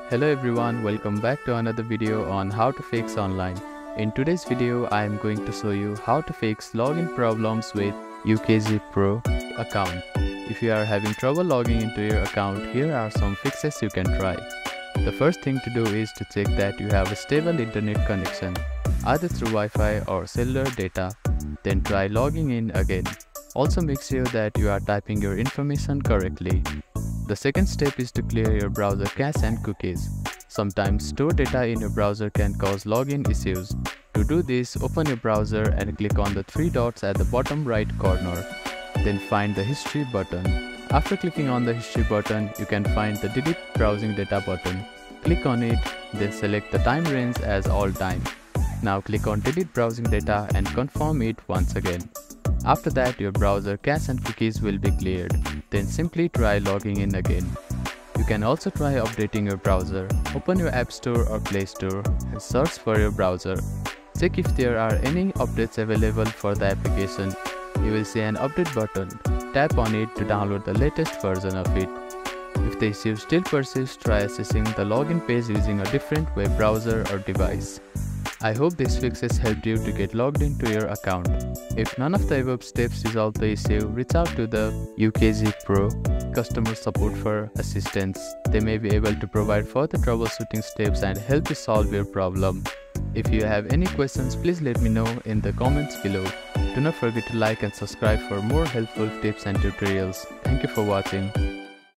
Hello everyone, welcome back to another video on how to fix online. In today's video, I am going to show you how to fix login problems with UKG Pro account. If you are having trouble logging into your account, here are some fixes you can try. The first thing to do is to check that you have a stable internet connection, either through Wi-Fi or cellular data. Then try logging in again. Also make sure that you are typing your information correctly. The second step is to clear your browser cache and cookies. Sometimes stored data in your browser can cause login issues. To do this, open your browser and click on the three dots at the bottom right corner. Then find the history button. After clicking on the history button, you can find the delete browsing data button. Click on it, then select the time range as all time. Now click on delete browsing data and confirm it once again. After that, your browser cache and cookies will be cleared. Then simply try logging in again. You can also try updating your browser. Open your App Store or Play Store and search for your browser. Check if there are any updates available for the application. You will see an update button. Tap on it to download the latest version of it. If the issue still persists, try accessing the login page using a different web browser or device. I hope these fixes helped you to get logged into your account. If none of the above steps resolve the issue, reach out to the UKG Pro customer support for assistance. They may be able to provide further troubleshooting steps and help you solve your problem. If you have any questions, please let me know in the comments below. Do not forget to like and subscribe for more helpful tips and tutorials. Thank you for watching.